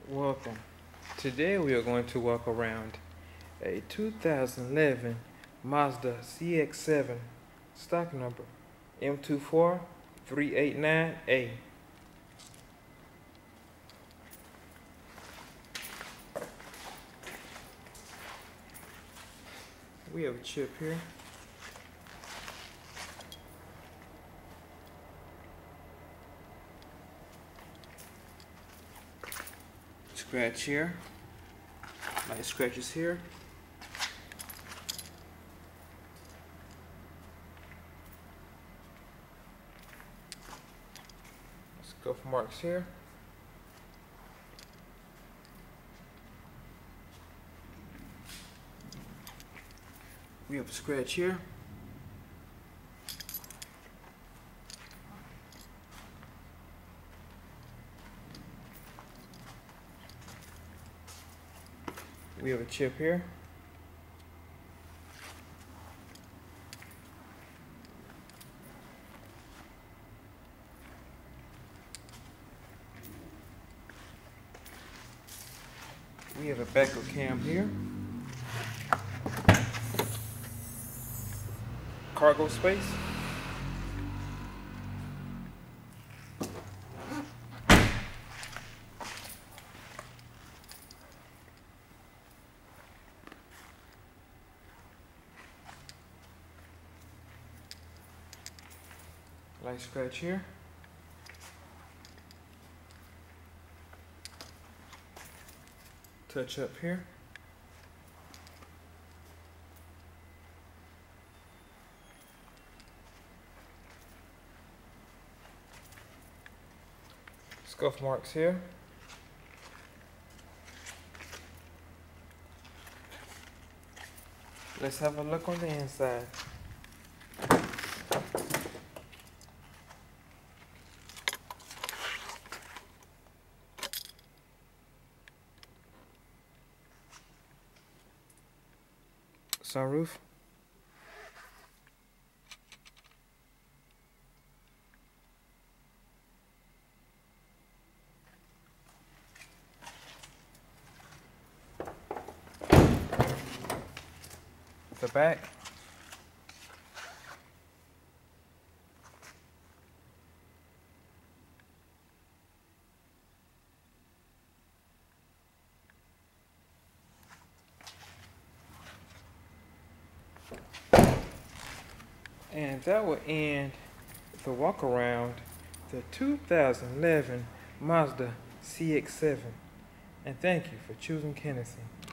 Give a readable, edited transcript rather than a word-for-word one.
Welcome. Today we are going to walk around a 2011 Mazda CX-7, stock number M24389A. We have a chip here. Scratch here. Light scratches here. Scuff marks here. We have a scratch here. We have a chip here. We have a backup cam here. Cargo space. Light scratch here. Touch up here. Scuff marks here. Let's have a look on the inside. Sunroof. The back. And that will end the walk around the 2011 Mazda CX-7. And thank you for choosing Kennedy.